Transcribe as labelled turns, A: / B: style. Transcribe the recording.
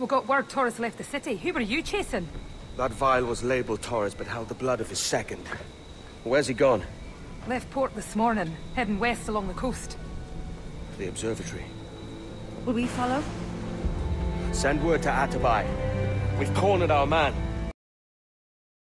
A: We got word Torres left the city. Who were you chasing?
B: That vial was labeled Torres, but held the blood of his second. Where's he gone?
A: Left port this morning, heading west along the coast.
B: The observatory.
C: Will we follow?
B: Send word to Atabai. We've cornered our man.